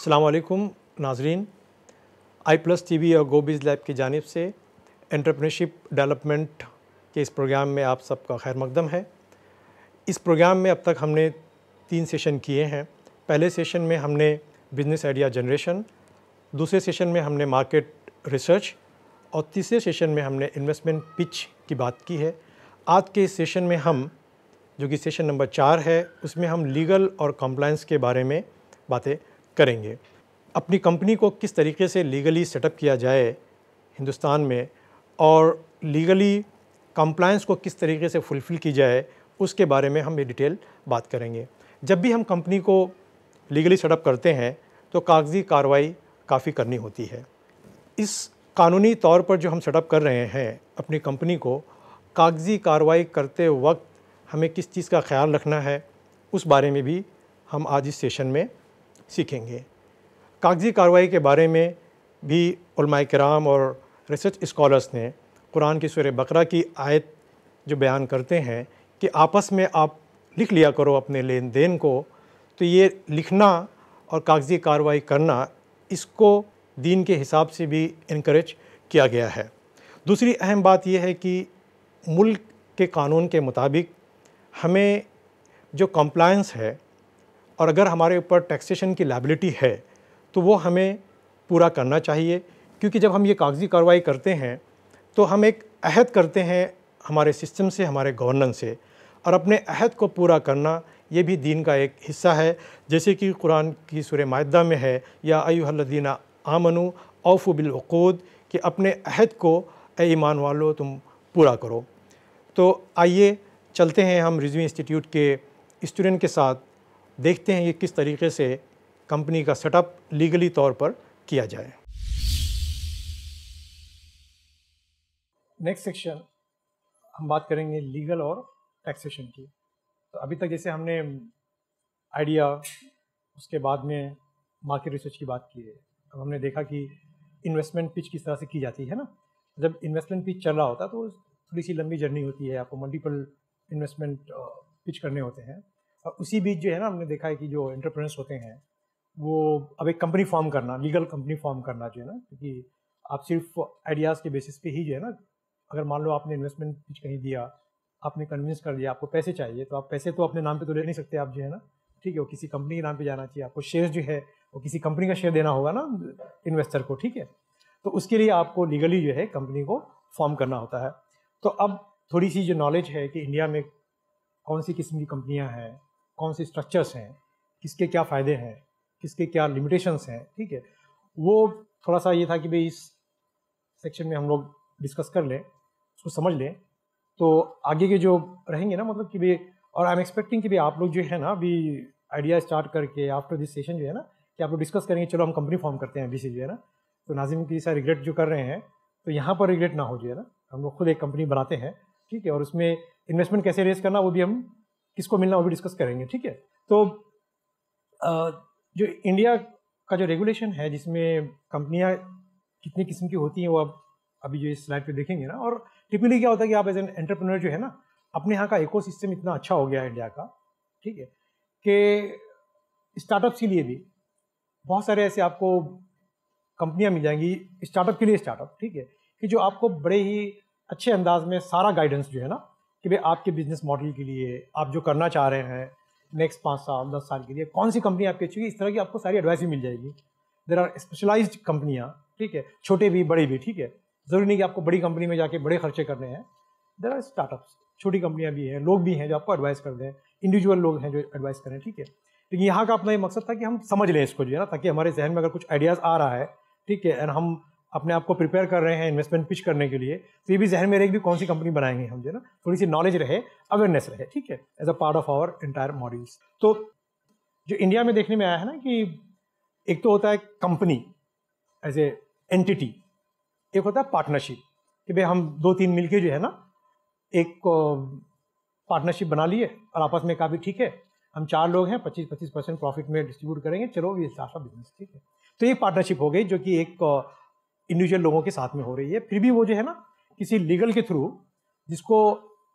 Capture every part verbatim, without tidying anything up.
अस्सलाम वालेकुम नाज़रीन, आई प्लस टी वी और गो बिज़ लैब की जानिब से एंटरप्रेन्योरशिप डेवलपमेंट के इस प्रोग्राम में आप सबका खैर मकदम है। इस प्रोग्राम में अब तक हमने तीन सेशन किए हैं। पहले सेशन में हमने बिज़नेस आइडिया जनरेशन, दूसरे सेशन में हमने मार्केट रिसर्च और तीसरे सेशन में हमने इन्वेस्टमेंट पिच की बात की है। आज के इस सेशन में हम, जो कि सेशन नंबर चार है, उसमें हम लीगल और कंप्लायंस के बारे में बातें करेंगे। अपनी कंपनी को किस तरीके से लीगली सेटअप किया जाए हिंदुस्तान में और लीगली कंप्लायंस को किस तरीके से फुलफ़िल की जाए, उसके बारे में हम ये डिटेल बात करेंगे। जब भी हम कंपनी को लीगली सेटअप करते हैं तो कागज़ी कार्रवाई काफ़ी करनी होती है। इस कानूनी तौर पर जो हम सेटअप कर रहे हैं अपनी कंपनी को, कागज़ी कार्रवाई करते वक्त हमें किस चीज़ का ख्याल रखना है, उस बारे में भी हम आज इस सेशन में सीखेंगे। कागज़ी कार्रवाई के बारे में भी उलमाए किराम और रिसर्च स्कॉलर्स ने कुरान की सूरह बकरा की आयत जो बयान करते हैं कि आपस में आप लिख लिया करो अपने लेन देन को, तो ये लिखना और कागज़ी कार्रवाई करना, इसको दीन के हिसाब से भी इनकरेज किया गया है। दूसरी अहम बात यह है कि मुल्क के कानून के मुताबिक हमें जो कंप्लायंस है और अगर हमारे ऊपर टैक्सेशन की लायबिलिटी है तो वो हमें पूरा करना चाहिए, क्योंकि जब हम ये कागज़ी कार्रवाई करते हैं तो हम एक अहद करते हैं हमारे सिस्टम से, हमारे गवर्नेंस से, और अपने अहद को पूरा करना ये भी दीन का एक हिस्सा है। जैसे कि कुरान की सूरह माइदा में है, या अय्युहल्लज़ीना आमनू औफ़ू बिल उक़ूद, कि अपने अहद को ए ईमान वालों तुम पूरा करो। तो आइए चलते हैं हम रिज़वी इंस्टीट्यूट के स्टूडेंट के साथ, देखते हैं ये किस तरीके से कंपनी का सेटअप लीगली तौर पर किया जाए। नेक्स्ट सेक्शन हम बात करेंगे लीगल और टैक्सेशन की। तो अभी तक जैसे हमने आइडिया, उसके बाद में मार्केट रिसर्च की बात की है, अब हमने देखा कि इन्वेस्टमेंट पिच किस तरह से की जाती है ना। जब इन्वेस्टमेंट पिच चल रहा होता है तो थोड़ी सी लंबी जर्नी होती है, आपको मल्टीपल इन्वेस्टमेंट पिच करने होते हैं। और उसी बीच जो है ना, हमने देखा है कि जो एंटरप्रेन्योर्स होते हैं वो अब एक कंपनी फॉर्म करना, लीगल कंपनी फॉर्म करना जो है ना, क्योंकि आप सिर्फ आइडियाज़ के बेसिस पे ही जो है ना, अगर मान लो आपने इन्वेस्टमेंट पिच कहीं दिया, आपने कन्विंस कर दिया, आपको पैसे चाहिए, तो आप पैसे तो अपने नाम पे तो ले नहीं सकते आप जो है ना, ठीक है, वो किसी कंपनी के नाम पे जाना चाहिए। आपको शेयर जो है वो किसी कंपनी का शेयर देना होगा ना इन्वेस्टर को, ठीक है। तो उसके लिए आपको लीगली जो है कंपनी को फॉर्म करना होता है। तो अब थोड़ी सी जो नॉलेज है कि इंडिया में कौन सी किस्म की कंपनियां हैं, कौन से स्ट्रक्चर्स हैं, किसके क्या फ़ायदे हैं, किसके क्या लिमिटेशंस हैं, ठीक है, वो थोड़ा सा ये था कि भाई इस सेक्शन में हम लोग डिस्कस कर लें, उसको समझ लें, तो आगे के जो रहेंगे ना, मतलब कि भाई, और आई एम एक्सपेक्टिंग कि भाई आप लोग जो है ना अभी आइडिया स्टार्ट करके आफ्टर दिस सेशन जो है ना, कि आप लोग डिस्कस करेंगे, चलो हम कंपनी फॉर्म करते हैं अभी से जो है ना। तो नाज़िम की सारा रिग्रेट जो कर रहे हैं, तो यहाँ पर रिग्रेट ना हो जो है ना, हम लोग खुद एक कंपनी बनाते हैं, ठीक है, और उसमें इन्वेस्टमेंट कैसे रेज करना वो भी हम, किसको मिलना वो भी डिस्कस करेंगे, ठीक है। तो जो इंडिया का जो रेगुलेशन है, जिसमें कंपनियां कितनी किस्म की होती हैं, वो अब अभी जो इस स्लाइड पे देखेंगे ना। और टिपिकली क्या होता है कि आप एज एन एंटरप्रेन्योर जो है ना, अपने यहाँ का इकोसिस्टम इतना अच्छा हो गया है इंडिया का, ठीक है, कि स्टार्टअप्स के लिए भी बहुत सारे ऐसे आपको कंपनियां मिल जाएंगी, स्टार्टअप के लिए स्टार्टअप, ठीक है, कि जो आपको बड़े ही अच्छे अंदाज में सारा गाइडेंस जो है ना, कि भाई आपके बिजनेस मॉडल के लिए आप जो करना चाह रहे हैं नेक्स्ट पाँच साल दस साल के लिए, कौन सी कंपनी आपकी अच्छी है, इस तरह की आपको सारी एडवाइस भी मिल जाएगी। देयर आर स्पेशलाइज्ड कंपनियां, ठीक है, छोटे भी बड़े भी, ठीक है, ज़रूरी नहीं कि आपको बड़ी कंपनी में जाके बड़े खर्चे करने हैं। देयर आर स्टार्टअप्स, छोटी कंपनियां भी हैं, लोग भी हैं जो आपको एडवाइस कर दें, इंडिविजुअल लोग हैं जो एडवाइस करें, ठीक है। लेकिन यहाँ का अपना ये मकसद था कि हम समझ लें इसको जो है ना, ताकि हमारे जहन में अगर कुछ आइडियाज़ आ रहा है, ठीक है, एंड हम अपने आप को प्रिपेयर कर रहे हैं इन्वेस्टमेंट पिच करने के लिए, तो ये भी जहन में रहे कि कौन सी कंपनी बनाएंगे हम जो है ना, थोड़ी सी नॉलेज रहे, अवेयरनेस रहे, ठीक है, as a part of our entire modules. तो जो इंडिया में देखने में आया है ना, कि एक तो होता है कंपनी एज ए एंटिटी, एक होता है पार्टनरशिप, कि भाई हम दो तीन मिलके जो है ना एक पार्टनरशिप बना लिए और आपस में कहा भी ठीक है हम चार लोग हैं, पच्चीस पच्चीस परसेंट प्रॉफिट में डिस्ट्रीब्यूट करेंगे, चलो ये सारा बिजनेस, ठीक है। तो ये पार्टनरशिप हो गई जो कि एक इंडिविजुअल लोगों के साथ में हो रही है। फिर भी वो जो है ना किसी लीगल के थ्रू, जिसको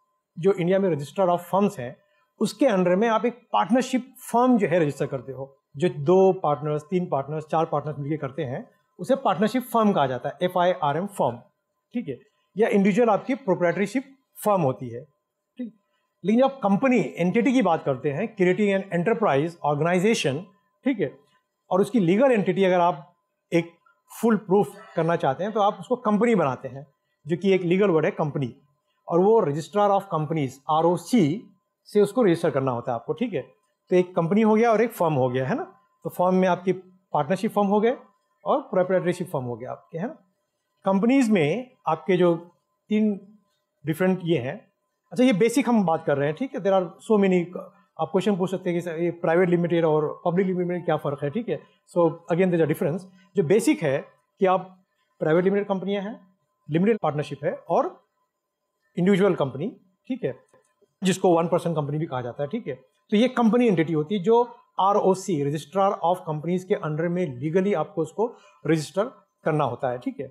जो इंडिया में रजिस्टर ऑफ फर्म्स हैं, उसके अंडर में आप एक पार्टनरशिप फर्म जो है रजिस्टर करते हो, जो दो पार्टनर्स, तीन पार्टनर्स, चार पार्टनर्स मिलकर करते हैं उसे पार्टनरशिप फर्म कहा जाता है, F I R M firm, ठीक है। या इंडिविजुअल आपकी प्रोप्राइटरशिप फर्म होती है, ठीक। लेकिन जब कंपनी एंटिटी की बात करते हैं, क्रिएटिंग एन एंटरप्राइज ऑर्गेनाइजेशन, ठीक है, और उसकी लीगल एंटिटी अगर आप एक फुल प्रूफ करना चाहते हैं तो आप उसको कंपनी बनाते हैं, जो कि एक लीगल वर्ड है कंपनी, और वो registrar of companies R O C से उसको रजिस्टर करना होता है आपको, ठीक है। तो एक कंपनी हो गया और एक फर्म हो गया, है ना। तो फर्म में आपकी पार्टनरशिप फर्म हो गए और प्रोप्राइटरशिप फर्म हो गया आपके, है ना। कंपनीज में आपके जो तीन डिफरेंट ये हैं, अच्छा ये बेसिक हम बात कर रहे हैं, ठीक है। देयर आर सो मेनी, आप क्वेश्चन पूछ सकते हैं कि ये प्राइवेट लिमिटेड और पब्लिक लिमिटेड में क्या फ़र्क है, ठीक है। So again there is a difference. जो बेसिक है कि आप प्राइवेट लिमिटेड कंपनियां हैं, लिमिटेड पार्टनरशिप है, और इंडिविजुअल कंपनी, ठीक है, जिसको वन पर्सन कंपनी भी कहा जाता है, ठीक है। तो ये कंपनी एंटिटी होती है जो R O C, registrar of companies के अंडर में लीगली आपको उसको रजिस्टर करना होता है, ठीक है।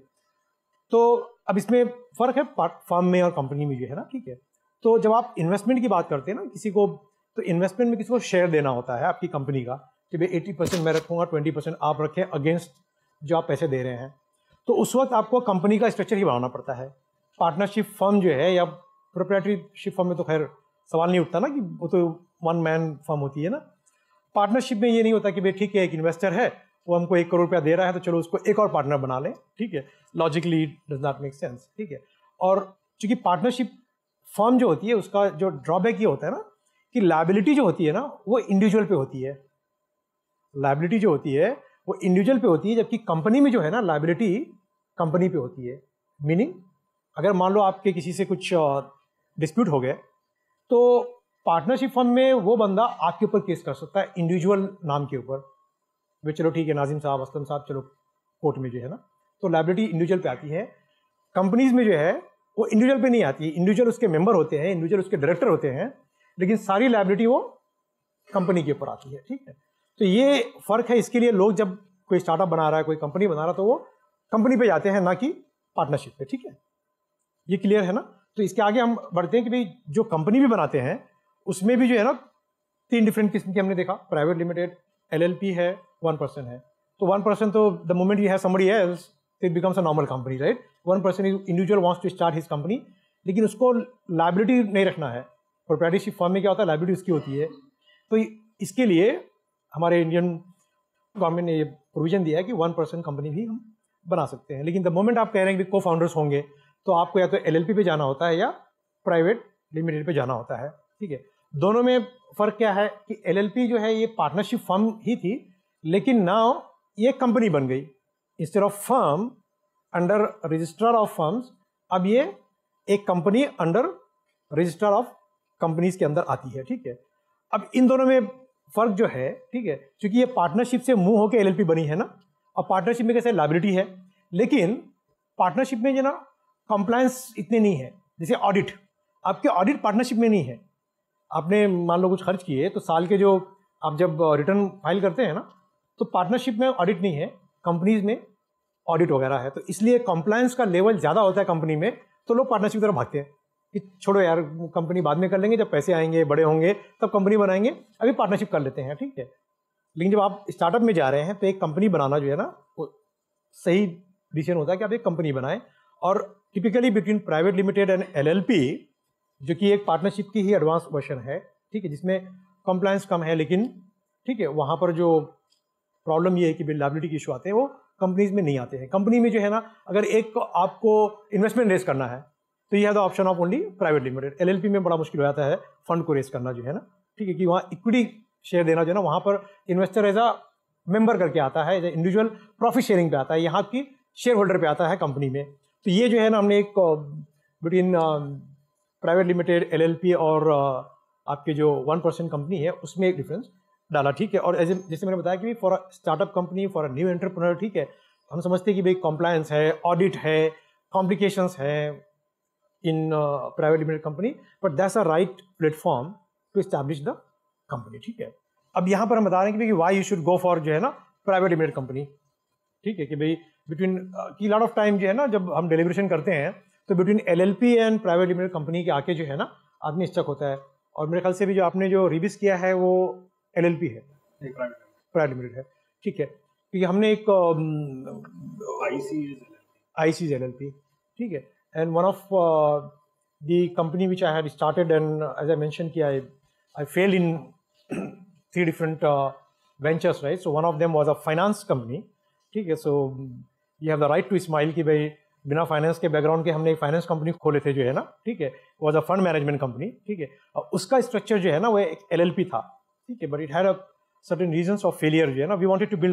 तो अब इसमें फ़र्क है फर्म में और कंपनी में जो है ना, ठीक है। तो जब आप इन्वेस्टमेंट की बात करते हैं ना किसी को, तो इन्वेस्टमेंट में किसी को शेयर देना होता है आपकी कंपनी का, कि भाई एट्टी परसेंट मैं रखूँगा, ट्वेंटी परसेंट आप रखें अगेंस्ट जो आप पैसे दे रहे हैं। तो उस वक्त आपको कंपनी का स्ट्रक्चर ही बनाना पड़ता है। पार्टनरशिप फर्म जो है या प्रोप्राइटरशिप फर्म में तो खैर सवाल नहीं उठता ना, कि वो तो वन मैन फर्म होती है ना। पार्टनरशिप में ये नहीं होता कि भाई ठीक है एक इन्वेस्टर है, वो हमको एक करोड़ रुपया दे रहा है तो चलो उसको एक और पार्टनर बना लें, ठीक है। Logically does not make sense, ठीक है। और चूंकि पार्टनरशिप फर्म जो होती है उसका जो ड्रॉबैक ये होता है ना कि लायबिलिटी जो होती है ना वो इंडिविजुअल पे होती है। लायबिलिटी जो होती है वो इंडिविजुअल पे होती है, जबकि कंपनी में जो है ना लायबिलिटी कंपनी पे होती है। मीनिंग अगर मान लो आपके किसी से कुछ डिस्प्यूट हो गए तो पार्टनरशिप फर्म में वो बंदा आपके ऊपर केस कर सकता है इंडिविजुअल नाम के ऊपर। वे चलो ठीक है नाजिम साहब, असलम साहब, चलो कोर्ट में जो है ना, तो लायबिलिटी इंडिविजुअल पे आती है। कंपनीज में जो है वो इंडिविजुअल पे नहीं आती है। इंडिविजुअल उसके मेंबर होते हैं, इंडिविजुअल उसके डायरेक्टर होते हैं, लेकिन सारी लायबिलिटी वो कंपनी के ऊपर आती है, ठीक है। तो ये फर्क है। इसके लिए लोग जब कोई स्टार्टअप बना रहा है, कोई कंपनी बना रहा है, तो वो कंपनी पे जाते हैं, ना कि पार्टनरशिप पे, ठीक है। ये क्लियर है ना। तो इसके आगे हम बढ़ते हैं कि भाई जो कंपनी भी बनाते हैं उसमें भी जो है ना तीन डिफरेंट किस्म की हमने देखा। प्राइवेट लिमिटेड, एलएलपी है, वन पर्सन है। तो वन पर्सन तो the moment you have somebody else it becomes a normal company, right. One person is individual wants to start his company, लेकिन उसको लायबिलिटी नहीं रखना है। प्रोप्राइटरशिप फर्म में क्या होता है, लायबिलिटी उसकी होती है। तो इसके लिए हमारे इंडियन गवर्नमेंट ने ये प्रोविजन दिया है कि वन पर्सन कंपनी भी हम बना सकते हैं। लेकिन द मोमेंट आप कह रहे हैं कि को फाउंडर्स होंगे तो आपको या तो एलएलपी पे जाना होता है या प्राइवेट लिमिटेड पे जाना होता है, ठीक है। दोनों में फ़र्क क्या है कि एलएलपी जो है ये पार्टनरशिप फर्म ही थी, लेकिन नाउ ये कंपनी बन गई। Instead of firm under registrar of firms, अब ये एक company under registrar of companies के अंदर आती है, ठीक है। अब इन दोनों में फ़र्क जो है, ठीक है, क्योंकि ये पार्टनरशिप से मूव होकर एलएलपी बनी है ना। और पार्टनरशिप में कैसे लायबिलिटी है, लेकिन पार्टनरशिप में जो ना कंप्लायंस इतने नहीं है। जैसे ऑडिट, आपके ऑडिट पार्टनरशिप में नहीं है। आपने मान लो कुछ खर्च किए तो साल के जो आप जब रिटर्न फाइल करते हैं ना, तो पार्टनरशिप में ऑडिट नहीं है, कंपनीज में ऑडिट वगैरह है। तो इसलिए कंप्लायंस का लेवल ज़्यादा होता है कंपनी में, तो लोग पार्टनरशिप की तरफ भागते हैं कि छोड़ो यार कंपनी बाद में कर लेंगे, जब पैसे आएंगे बड़े होंगे तब कंपनी बनाएंगे, अभी पार्टनरशिप कर लेते हैं, ठीक है। लेकिन जब आप स्टार्टअप में जा रहे हैं तो एक कंपनी बनाना जो है ना वो सही डिसीजन होता है कि आप एक कंपनी बनाएं। और typically between private limited and LLP, जो कि एक पार्टनरशिप की ही एडवांस वर्जन है, ठीक है, जिसमें कंप्लायंस कम है, लेकिन ठीक है वहाँ पर जो प्रॉब्लम ये है कि लायबिलिटी के इशू आते हैं वो कंपनीज में नहीं आते हैं। कंपनी में जो है ना अगर एक आपको इन्वेस्टमेंट रेस करना है तो ये है the option of only private limited. LLP में बड़ा मुश्किल हो जाता है फंड को रेस करना जो है ना, ठीक है, कि वहाँ इक्विटी शेयर देना जो है ना, वहाँ पर इन्वेस्टर एज अ मेंबर करके आता है, as a individual profit sharing पे आता है, यहाँ की शेयर होल्डर पे आता है कंपनी में। तो ये जो है ना हमने एक बिटवीन प्राइवेट लिमिटेड, एलएलपी और uh, आपके जो वन परसेंट कंपनी है उसमें एक डिफरेंस डाला, ठीक है। और एज जैसे मैंने बताया कि for a startup company, for a new entrepreneur, ठीक है, हम समझते हैं कि भाई कॉम्प्लायंस है, ऑडिट है, कॉम्प्लिकेशंस है in private limited company, but that's a right platform to establish the company, ठीक है। अब यहाँ पर हम बता रहे हैं कि why you should go for जो है ना प्राइवेट लिमिटेड कंपनी, ठीक है, कि भाई बिटवीन की लॉट ऑफ टाइम जो है ना जब हम डिलीवरेशन करते हैं तो between LLP and private limited company के आके जो है ना आदमी स्टक होता है। और मेरे ख्याल से भी जो आपने जो रिविज किया है वो एलएलपी है, प्राइवेट लिमिटेड है, ठीक है, क्योंकि हमने एक I C L L P, ठीक है, and one of the company which I had started and as I mention कि I I fail in three different ventures, right. So one of them was a finance company, ठीक है. So you have the right to smile कि भाई बिना finance के background के हमने एक फाइनेंस कंपनी खोले थे जो है ना, ठीक है. Was a fund management company, ठीक है. उसका स्ट्रक्चर जो है ना वो एक एल एल पी था, ठीक है, but it had a certain reasons of failure जो है ना. We wanted to build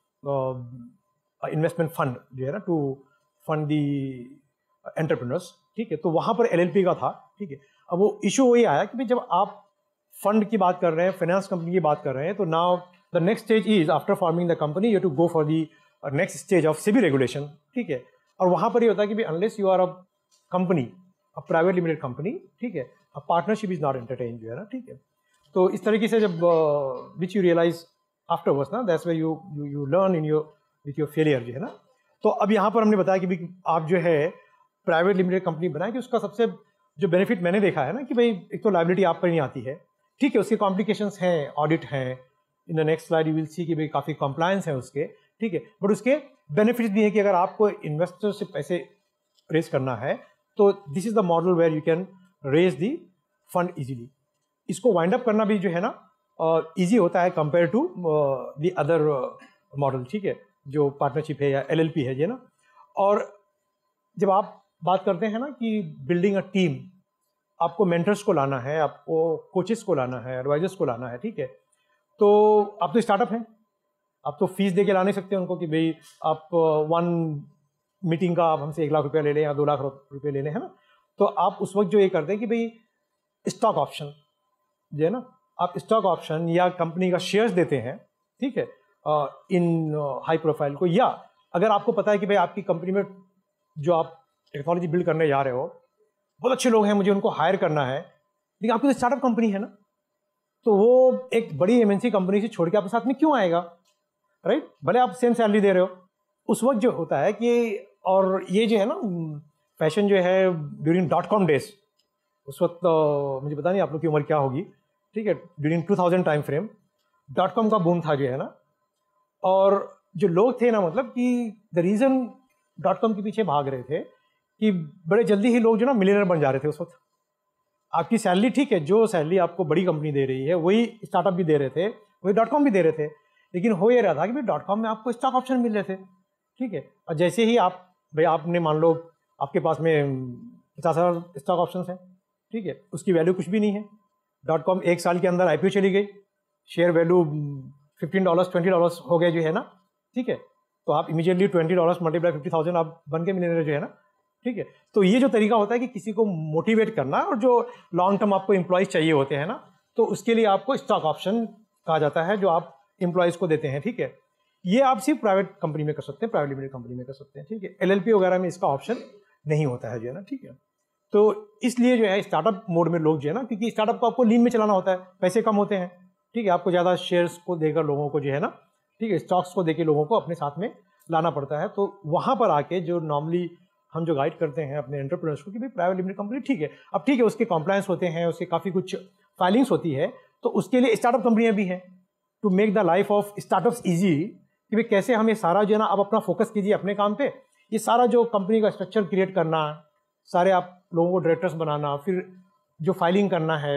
a investment fund जो है ना टू फंड दी एंटरप्रेन्योर्स, ठीक है. तो वहाँ पर एल एल पी का था, ठीक है. अब वो इशू वही आया कि भाई जब आप फंड की बात कर रहे हैं, फाइनेंस कंपनी की बात कर रहे हैं, तो now the next stage is after forming the company you to go for the next stage of SEBI regulation, ठीक है. और वहाँ पर ये होता है कि भाई unless you are a company, a private limited company, ठीक है, a partnership is not entertain जो है ना, ठीक है. तो इस तरीके से जब विच यू रियलाइज आफ्टरवर्ड्स ना, that's where you you you learn in your with your failure जो है ना. तो अब यहाँ पर हमने बताया कि भाई आप जो है प्राइवेट लिमिटेड कंपनी बनाए, कि उसका सबसे जो बेनिफिट मैंने देखा है ना कि भाई एक तो लायबिलिटी आप पर नहीं आती है, ठीक है. उसके कॉम्प्लिकेशंस हैं, ऑडिट हैं, in the next slide you will see कि भाई काफ़ी कॉम्प्लायंस है उसके, ठीक है. बट उसके बेनिफिट्स भी है कि अगर आपको इन्वेस्टर से पैसे रेज करना है तो this is the model where you can raise the fund easily. इसको वाइंड अप करना भी जो है ना इजी uh, होता है compare to the other model, ठीक है, जो पार्टनरशिप है या एल एल पी है ये ना. और जब आप बात करते हैं ना कि बिल्डिंग अ टीम, आपको मेंटर्स को लाना है, आपको कोचेस को लाना है, एडवाइजर्स को लाना है, ठीक है. तो आप तो स्टार्टअप हैं, आप तो फीस दे के ला नहीं सकते उनको कि भाई आप वन मीटिंग का आप हमसे एक लाख रुपया ले लें या दो लाख रुपये ले लें, है ना. तो आप उस वक्त जो ये करते हैं कि भाई स्टॉक ऑप्शन जो है ना, आप स्टॉक ऑप्शन या कंपनी का शेयर्स देते हैं, ठीक है, इन हाई प्रोफाइल को. या अगर आपको पता है कि भाई आपकी कंपनी में जो आप टेक्नोलॉजी बिल्ड करने जा रहे हो बहुत अच्छे लोग हैं, मुझे उनको हायर करना है, लेकिन आपकी तो स्टार्टअप कंपनी है ना, तो वो एक बड़ी एम एन सी कंपनी से छोड़ के आपके साथ में क्यों आएगा, राइट. भले आप सेम सैलरी दे रहे हो. उस वक्त जो होता है कि, और ये जो है ना फैशन जो है ड्यूरिंग डॉट कॉम डेज, उस वक्त तो मुझे पता नहीं आप लोग की उम्र क्या होगी, ठीक है, during two thousand time frame dot com का बूम था जो है ना. और जो लोग थे ना, मतलब कि द रीज़न डॉट कॉम के पीछे भाग रहे थे कि बड़े जल्दी ही लोग जो ना मिलियनर बन जा रहे थे उस वक्त. आपकी सैलरी, ठीक है, जो सैलरी आपको बड़ी कंपनी दे रही है वही स्टार्टअप भी दे रहे थे, वही डॉट कॉम भी दे रहे थे, लेकिन हो ये रहा था कि भाई डॉट कॉम में आपको स्टॉक ऑप्शन मिल रहे थे, ठीक है. और जैसे ही आप भाई आपने मान लो आपके पास में पचास हज़ार स्टॉक ऑप्शन हैं, ठीक है, उसकी वैल्यू कुछ भी नहीं है. डॉट कॉम एक साल के अंदर आई पी ओ चली गई, share value fifteen dollars twenty dollars हो गए जो है ना, ठीक है. तो आप immediately twenty dollars multiply fifty thousand आप बन के मिलेंगे जो है ना, ठीक है. तो ये जो तरीका होता है कि किसी को मोटिवेट करना, और जो लॉन्ग टर्म आपको एम्प्लॉयज़ चाहिए होते हैं ना, तो उसके लिए आपको स्टॉक ऑप्शन कहा जाता है जो आप एम्प्लॉयज़ को देते हैं, ठीक है. ये आप सिर्फ प्राइवेट कंपनी में कर सकते हैं, प्राइवेट लिमिटेड कंपनी में कर सकते हैं, ठीक है. एल एल पी वगैरह में इसका ऑप्शन नहीं होता है जो है ना, ठीक है. तो इसलिए जो है स्टार्टअप मोड में लोग जो है ना, क्योंकि स्टार्टअप को आपको लीन में चलाना होता है, पैसे कम होते हैं, ठीक है, आपको ज़्यादा शेयर्स को देकर लोगों को जो है ना, ठीक है, स्टॉक्स को देकर लोगों को अपने साथ में लाना पड़ता है. तो वहाँ पर आके जो नॉर्मली हम जो गाइड करते हैं अपने एंटरप्रेन्योर्स को कि भाई प्राइवेट लिमिटेड कंपनी ठीक है, अब ठीक है उसके कॉम्प्लायंस होते हैं, उसके काफ़ी कुछ फाइलिंग्स होती है, तो उसके लिए स्टार्टअप कंपनियाँ भी हैं to make the life of startups easy, कि भाई कैसे हम ये सारा जो है ना, आप अपना फोकस कीजिए अपने काम पे, ये सारा जो कंपनी का स्ट्रक्चर क्रिएट करना, सारे आप लोगों को डायरेक्टर्स बनाना, फिर जो फाइलिंग करना है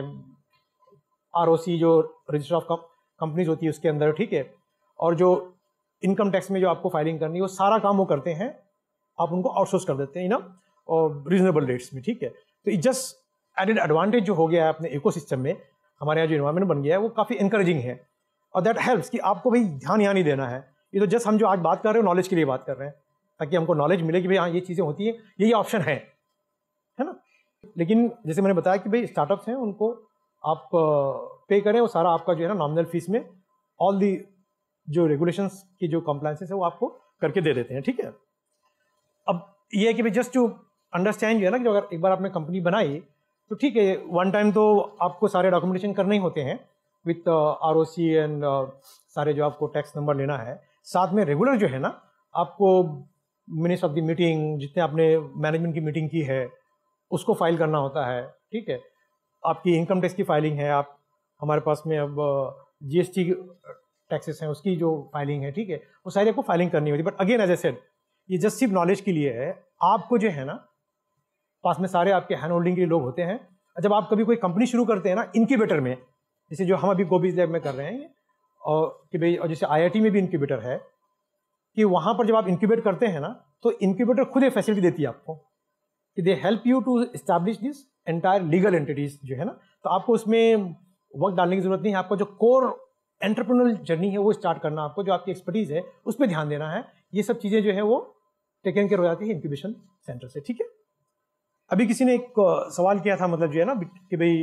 आर ओ सी जो रजिस्टर ऑफ कंपनीज होती है उसके अंदर, ठीक है, और जो इनकम टैक्स में जो आपको फाइलिंग करनी है वो सारा काम वो करते हैं, आप उनको आउटसोर्स कर देते हैं ना, और रीजनेबल रेट्स में, ठीक है. तो इट जस्ट एडेड एडवांटेज जो हो गया है अपने इकोसिस्टम में, हमारे यहाँ जो इन्वायरमेंट बन गया है वो काफ़ी इंकरेजिंग है, और दैट हेल्प्स कि आपको भाई ध्यान यहाँ नहीं देना है. ये तो जस्ट हम जो आज बात कर रहे हो नॉलेज के लिए बात कर रहे हैं, ताकि हमको नॉलेज मिले कि भाई हाँ ये चीज़ें होती हैं, ये ये ऑप्शन है है ना. लेकिन जैसे मैंने बताया कि भाई स्टार्टअप्स हैं, उनको आप पे करें, वो सारा आपका जो है ना नॉमिनल फीस में ऑल दी जो रेगुलेशंस की जो कंप्लायंसेस है वो आपको करके दे देते हैं, ठीक है. अब ये है कि भाई जस्ट टू अंडरस्टैंड जो है ना, कि अगर एक बार आपने कंपनी बनाई तो ठीक है, वन टाइम तो आपको सारे डॉक्यूमेंटेशन करने ही होते हैं with R O C and सारे जो आपको टैक्स नंबर लेना है. साथ में रेगुलर जो है ना आपको मिनट्स ऑफ द मीटिंग, जितने आपने मैनेजमेंट की मीटिंग की है उसको फाइल करना होता है, ठीक है. आपकी इनकम टैक्स की फाइलिंग है, आप हमारे पास में अब जी एस टी टैक्सेस हैं उसकी जो फाइलिंग है, ठीक है, वो सारी आपको फाइलिंग करनी होती है। But again as I said, ये जस्ट सिर्फ नॉलेज के लिए है। आपको जो है ना पास में सारे आपके हैंड होल्डिंग के लोग होते हैं। जब आप कभी कोई कंपनी शुरू करते हैं ना इनक्यूबेटर में, जैसे जो हम अभी गोबीज लैब में कर रहे हैं, और कि भाई और जैसे आई आई टी में भी इनक्यूबेटर है, कि वहाँ पर जब आप इनक्यूबेट करते हैं ना तो इनक्यूबेटर खुद एक फैसिलिटी देती है आपको कि they help you to establish this entire legal entities जो है ना। तो आपको उसमें वक्त डालने की जरूरत नहीं है। आपको जो कोर एंटरप्रेन्योरल जर्नी है वो स्टार्ट करना, आपको जो आपकी एक्सपर्टीज है उस पर ध्यान देना है। ये सब चीज़ें जो है वो टेकन केयर हो जाती है इंक्यूबेशन सेंटर से, ठीक है। अभी किसी ने एक सवाल किया था, मतलब जो है ना कि भाई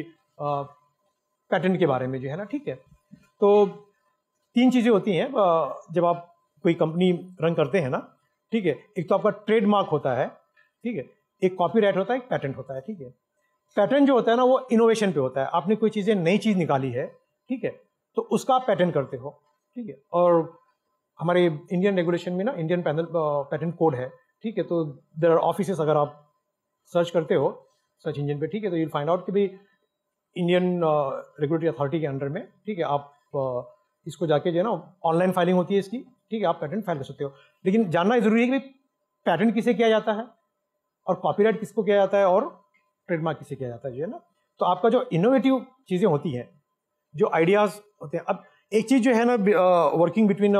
पैटेंट के बारे में जो है ना, ठीक है। तो तीन चीज़ें होती हैं जब आप कोई कंपनी रन करते हैं ना, ठीक है। एक तो आपका ट्रेडमार्क होता है, ठीक है, एक कॉपीराइट होता है, एक पेटेंट होता है, ठीक है। पेटेंट जो होता है ना वो इनोवेशन पे होता है। आपने कोई चीज़ें नई चीज़ निकाली है, ठीक है, तो उसका आप पेटेंट करते हो, ठीक है। और हमारे इंडियन रेगुलेशन में ना इंडियन पैनल पेटेंट कोड है, ठीक है। तो देयर आर ऑफिसेस, अगर आप सर्च करते हो सर्च इंजन पे, ठीक है, तो यू विल फाइंड आउट कि भाई इंडियन रेगुलेटरी अथॉरिटी के अंडर में, ठीक है, आप uh, इसको जाके जो है ना ऑनलाइन फाइलिंग होती है इसकी, ठीक है, आप पेटेंट फाइल कर सकते हो। लेकिन जानना जरूरी है कि भाई पेटेंट किसे किया जाता है और कॉपीराइट किसको किया जाता है और ट्रेडमार्क किसे किया जाता है जो है ना। तो आपका जो इनोवेटिव चीज़ें होती हैं, जो आइडियाज़ होते हैं। अब एक चीज़ जो है ना working between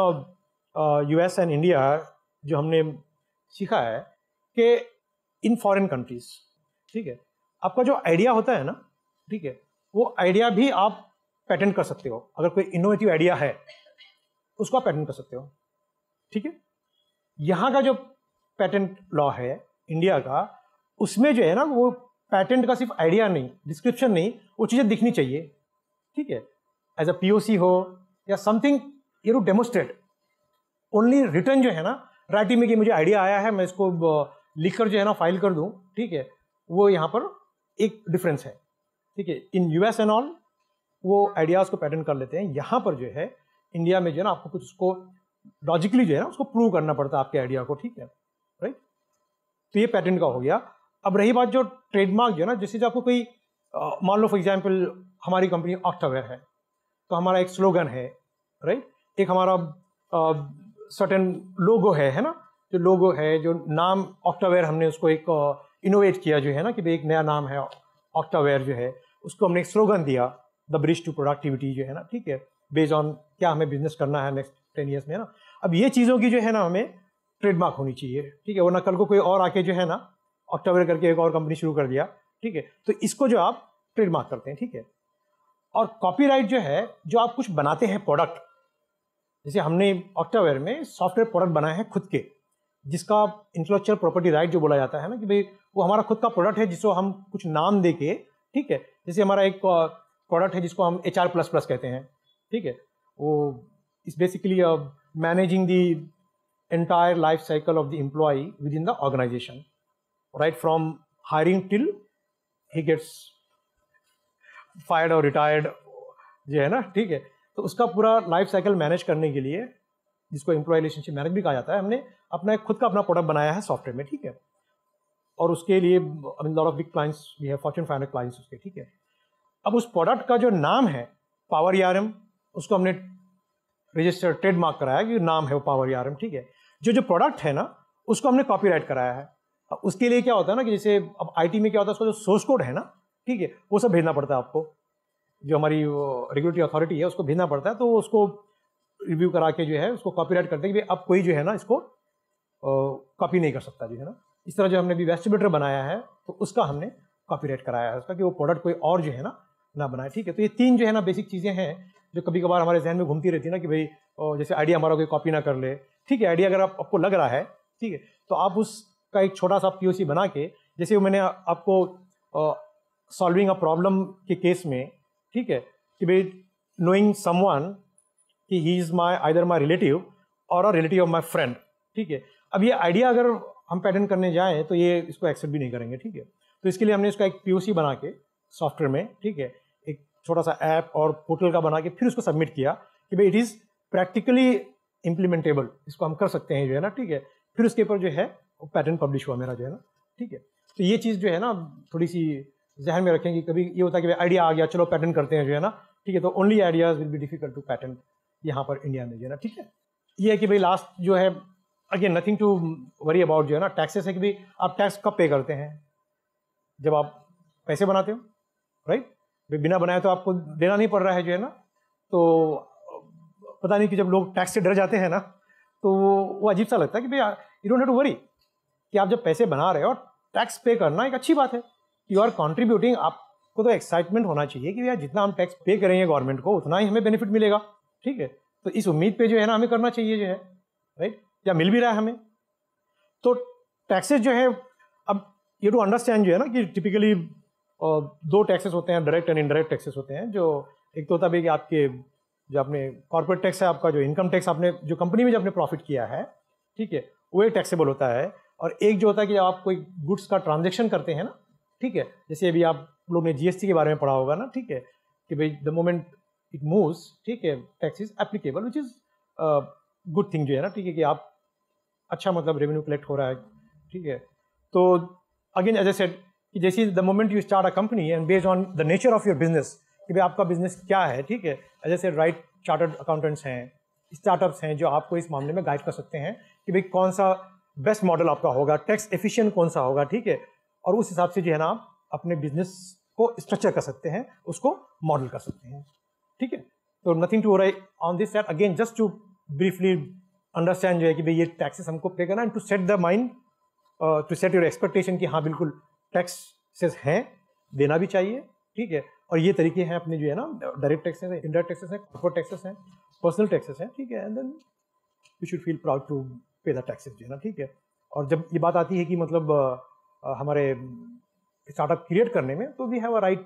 US and India जो हमने सीखा है कि इन फॉरेन कंट्रीज, ठीक है, आपका जो आइडिया होता है ना, ठीक है, वो आइडिया भी आप पेटेंट कर सकते हो। अगर कोई इनोवेटिव आइडिया है उसको आप पेटेंट कर सकते हो, ठीक है। यहाँ का जो पेटेंट लॉ है इंडिया का, उसमें जो है ना वो पेटेंट का सिर्फ आइडिया नहीं, डिस्क्रिप्शन नहीं, वो चीज़ें दिखनी चाहिए, ठीक है। एज अ पीओसी हो या something you to demonstrate. Only return जो है ना राइटिंग में कि मुझे आइडिया आया है, मैं इसको लिखकर जो है ना फाइल कर दूं, ठीक है, वो यहाँ पर एक डिफरेंस है, ठीक है। इन यूएस एंड ऑल वो आइडियाज़ को पेटेंट कर लेते हैं। यहाँ पर जो है इंडिया में जो है ना आपको कुछ उसको लॉजिकली जो है ना उसको प्रूव करना पड़ता है आपके आइडिया को, ठीक है, राइट। तो ये पेटेंट का हो गया। अब रही बात जो ट्रेडमार्क जो है ना, जैसे जो आपको कोई मान लो फॉर एग्जांपल हमारी कंपनी ऑक्टावेयर है, तो हमारा एक स्लोगन है, राइट, एक हमारा सर्टेन लोगो है है ना, जो लोगो है, जो नाम ऑक्टावेयर, हमने उसको एक इनोवेट किया जो है ना कि भाई एक नया नाम है ऑक्टावेयर जो है, उसको हमने एक स्लोगन दिया, द ब्रिज टू प्रोडक्टिविटी जो है ना, ठीक है, बेस्ड ऑन क्या हमें बिजनेस करना है नेक्स्ट टेन ईयर्स में, है ना। अब ये चीज़ों की जो है ना हमें ट्रेडमार्क होनी चाहिए, ठीक है, वरना कल को कोई और आके जो है ना ऑक्टावेयर करके एक और कंपनी शुरू कर दिया, ठीक है, तो इसको जो आप ट्रेडमार्क करते हैं, ठीक है। और कॉपीराइट जो है, जो आप कुछ बनाते हैं प्रोडक्ट, जैसे हमने ऑक्टावेयर में सॉफ्टवेयर प्रोडक्ट बनाए हैं खुद के, जिसका इंटेलेक्चुअल प्रॉपर्टी राइट जो बोला जाता है ना कि भाई वो हमारा खुद का प्रोडक्ट है जिसको हम कुछ नाम दे के, ठीक है, जैसे हमारा एक प्रोडक्ट है जिसको हम एच आर प्लस प्लस कहते हैं, ठीक है, वो इस basically managing the entire life cycle of the employee within the organisation, right from hiring till he gets fired और रिटायर्ड जो है ना, ठीक है। तो उसका पूरा लाइफ साइकिल मैनेज करने के लिए, जिसको एम्प्लॉय रिलेशनशिप मैनेज भी कहा जाता है, हमने अपना खुद का अपना प्रोडक्ट बनाया है सॉफ्टवेयर में, ठीक है। और उसके लिए I mean lot of big clients we have, Fortune five hundred clients उसके, ठीक है। अब उस प्रोडक्ट का जो नाम है पावर ईआरएम, उसको हमने रजिस्टर्ड ट्रेडमार्क कराया कि नाम है वो पावर ईआरएम, ठीक है। जो जो प्रोडक्ट है ना उसको हमने कॉपीराइट कराया है। अब उसके लिए क्या होता है ना कि जैसे अब आईटी में क्या होता है, उसका जो सोर्स कोड है ना, ठीक है, वो सब भेजना पड़ता है आपको, जो हमारी रेगुलेटरी अथॉरिटी है उसको भेजना पड़ता है। तो उसको रिव्यू करा के जो है उसको कॉपीराइट करते हैं कि अब कोई जो है ना इसको कॉपी नहीं कर सकता जो है ना। इस तरह जो हमने भी वेस्टिब्यूटर बनाया है तो उसका हमने कॉपीराइट कराया है उसका, कि वो प्रोडक्ट कोई और जो है ना ना बनाए, ठीक है। तो ये तीन जो है ना बेसिक चीज़ें हैं जो कभी कभार हमारे जहन में घूमती रहती है ना कि भाई जैसे आइडिया हमारा कोई कॉपी ना कर ले, ठीक है। आइडिया अगर आप, आपको लग रहा है, ठीक है, तो आप उसका एक छोटा सा पीओसी बना के, जैसे मैंने आपको सॉल्विंग अ प्रॉब्लम के केस में, ठीक है, कि भाई नोइंग समवन कि he is my either my relative और a relative of my friend, ठीक है। अब ये आइडिया अगर हम पेटेंट करने जाएँ तो ये इसको एक्सेप्ट भी नहीं करेंगे, ठीक है। तो इसके लिए हमने इसका एक पीओसी बना के सॉफ्टवेयर में, ठीक है, एक छोटा सा ऐप और पोर्टल का बना के फिर उसको सबमिट किया कि भाई इट इज़ प्रैक्टिकली इम्प्लीमेंटेबल, इसको हम कर सकते हैं जो है ना, ठीक है। फिर उसके ऊपर जो है वो पैटेंट पब्लिश हुआ मेरा जो है ना, ठीक है। तो ये चीज़ जो है ना थोड़ी सी जहन में रखेंगे। कभी ये होता है कि भाई आइडिया आ गया, चलो पैटेंट करते हैं जो है ना, ठीक है, तो only ideas will be difficult to patent. यहाँ पर इंडिया में जो है ना, ठीक है। ये है कि भाई लास्ट जो है, again nothing to worry about जो है ना, टैक्सेस है कि भाई आप टैक्स कब पे करते हैं, जब आप पैसे बनाते हो, राइट। बिना बनाए तो आपको देना नहीं पड़ रहा है जो है ना। तो पता नहीं कि जब लोग टैक्स से डर जाते हैं ना, तो वो अजीब सा लगता है कि भाई you don't have to worry, कि आप जब पैसे बना रहे हो, टैक्स पे करना एक अच्छी बात है, यू आर कॉन्ट्रीब्यूटिंग। आपको तो एक्साइटमेंट होना चाहिए कि यार जितना हम टैक्स पे करेंगे गवर्नमेंट को, उतना ही हमें बेनिफिट मिलेगा, ठीक है। तो इस उम्मीद पे जो है ना हमें करना चाहिए जो है, राइट, या मिल भी रहा है हमें। तो टैक्सेस जो है, अब ये टू अंडरस्टैंड जो है ना कि टिपिकली दो टैक्सेस होते हैं, डायरेक्ट एंड इनडायरेक्ट टैक्सेस होते हैं। जो एक तो होता है कि आपके जो आपने कॉर्पोरेट टैक्स है, आपका जो इनकम टैक्स आपने जो कंपनी में जो आपने प्रॉफिट किया है, ठीक है, वो एक टैक्सेबल होता है। और एक जो होता है कि जब आप कोई गुड्स का ट्रांजेक्शन करते हैं ना, ठीक है, जैसे अभी आप लोग ने जीएसटी के बारे में पढ़ा होगा ना, ठीक है, कि भाई द मोमेंट इट मूव्स, ठीक है, tax is applicable, which is good thing जो है ना, ठीक है, कि आप अच्छा मतलब रेवेन्यू कलेक्ट हो रहा है, ठीक है। तो अगेन एज ए सेड कि जैसे the moment you start a company and based on the nature of your business, कि भाई आपका बिजनेस क्या है, ठीक है, as I said right chartered accountants हैं, स्टार्टअप्स हैं जो आपको इस मामले में गाइड कर सकते हैं कि भाई कौन सा बेस्ट मॉडल आपका होगा, टैक्स एफिशिएंट कौन सा होगा, ठीक है। और उस हिसाब से जो है ना आप अपने बिजनेस को स्ट्रक्चर कर सकते हैं, उसको मॉडल कर सकते हैं, ठीक है। तो nothing to worry on this set, again just to briefly understand जो है कि भाई ये टैक्सेस हमको पे करना, and to set the mind, to set your expectation कि हाँ बिल्कुल टैक्सेस हैं, देना भी चाहिए, ठीक है। और ये तरीके हैं अपने जो है ना, डायरेक्ट टैक्सेस हैं, इनडायरेक्ट टैक्सेस हैं, कॉर्पोरेट टैक्सेस हैं, पर्सनल टैक्सेस हैं, ठीक है। And then you should feel proud to pay the taxes जो है ना, ठीक है। और जब ये बात आती है कि मतलब uh, हमारे स्टार्टअप क्रिएट करने में, तो we have a right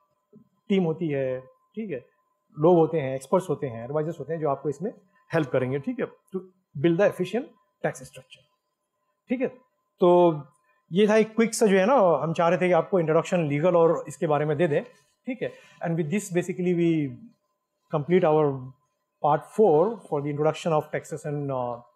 team होती है, ठीक है, लोग होते हैं, एक्सपर्ट्स होते हैं, एडवाइजर्स होते हैं जो आपको इसमें हेल्प करेंगे, ठीक है, to build the efficient tax structure, ठीक है। तो ये था एक क्विक सा जो है ना, हम चाह रहे थे कि आपको इंट्रोडक्शन लीगल और इसके बारे में दे दें, ठीक है। And with this basically we complete our part four for the introduction of taxes and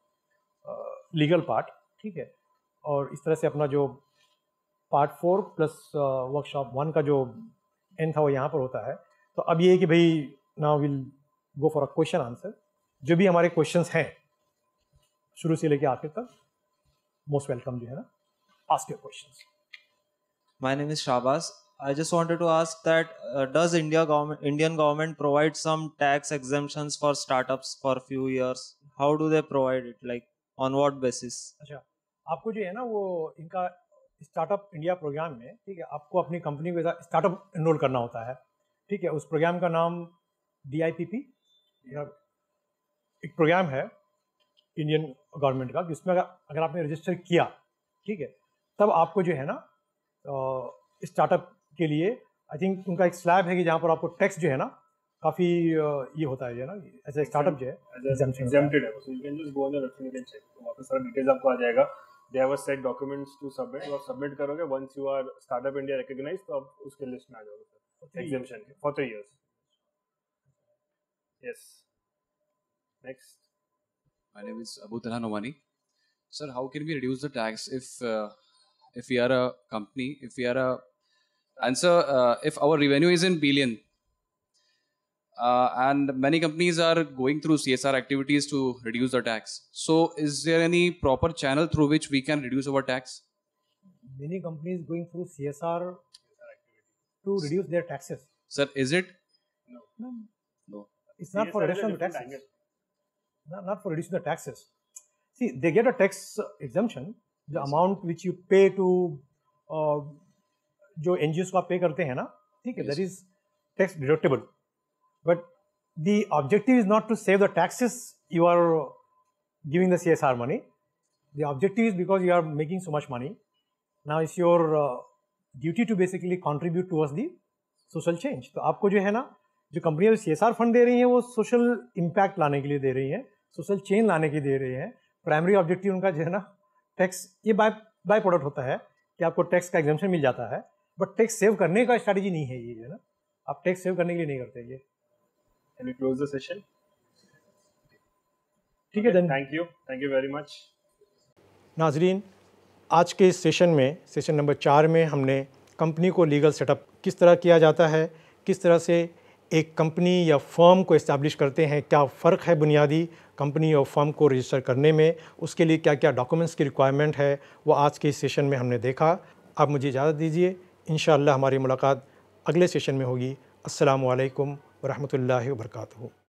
legal part, ठीक है। और इस तरह से अपना जो part four plus workshop one का जो एंड था वो यहाँ पर होता है। तो अब ये है कि भाई now will go for a question answer. जो भी हमारे क्वेश्चंस हैं शुरू से लेके आखिर तक, मोस्ट वेलकम जो है ना, ask your questions. My name is Shabaz. I just wanted to ask that uh, does India government, Indian government provide some tax exemptions for startups for few years? How do they provide it? Like on what basis? अच्छा, आपको जो है ना वो इनका startup India programme में, ठीक है, आपको अपनी कंपनी के साथ स्टार्टअप एनरोल करना होता है, ठीक है। उस प्रोग्राम का नाम डी आई पी पी, एक प्रोग्राम है इंडियन गवर्नमेंट का, जिसमें अगर अगर आपने रजिस्टर किया, ठीक है, तब आपको जो है ना स्टार्टअप के लिए आई थिंक उनका एक स्लैब है कि जहाँ पर आपको टैक्स जो है ना काफ़ी ये होता है, ना एज ए स्टार्टअप जो है exempted है, so you can just go on the website and check, तो वहाँ पे सारा डिटेल्स आपको आ जाएगा। They have a set documents to submit, और सबमिट करोगे once you are startup India recognized, तो आप उसके लिस्ट में आ जाओगे सर exemption के for three years. Yes. Next. My name is Abu Talha Nomani. Sir, how can we reduce the tax if uh, if we are a company, if we are a answer, uh, if our revenue is in billion, uh, and many companies are going through C S R activities to reduce the tax. So, is there any proper channel through which we can reduce our tax? Many companies going through C S R to reduce their taxes. Sir, is it? No. No. No. It's not for reduction of taxes. Not, not for reducing the taxes. See, they get a tax exemption, the yes. amount which you pay to uh, जो N G Os को आप पे करते हैं ना, ठीक है, that is tax deductible. But the objective is not to save the taxes you are giving the C S R money. The objective is because you are making so much money. Now it's your uh, duty to basically contribute towards the social change. तो आपको जो है ना, जो कंपनियां C S R fund दे रही हैं वो सोशल इम्पैक्ट लाने के लिए दे रही हैं, सोशल चेंज लाने के लिए दे रही हैं। प्राइमरी ऑब्जेक्टिव उनका जो है ना टैक्स, ये बाय बाय प्रोडक्ट होता है कि आपको टैक्स का एग्जेम्पशन मिल जाता है, बट टैक्स सेव करने का स्ट्रैटेजी नहीं है ये, जो है ना, आप टैक्स सेव करने के लिए नहीं करते ये। Can we close the session? ठीक है, then thank you thank you very much. नाजरीन, आज के इस सेशन में, सेशन नंबर चार में, हमने कंपनी को लीगल सेटअप किस तरह किया जाता है, किस तरह से एक कंपनी या फर्म को इस्टेब्लिश करते हैं, क्या फ़र्क है बुनियादी कंपनी और फर्म को रजिस्टर करने में, उसके लिए क्या क्या डॉक्यूमेंट्स की रिक्वायरमेंट है, वो आज के इस सेशन में हमने देखा। आप मुझे इजाज़त दीजिए, इंशाअल्लाह हमारी मुलाकात अगले सेशन में होगी। अस्सलामु अलैकुम व रहमतुल्लाहि व बरकातुहू।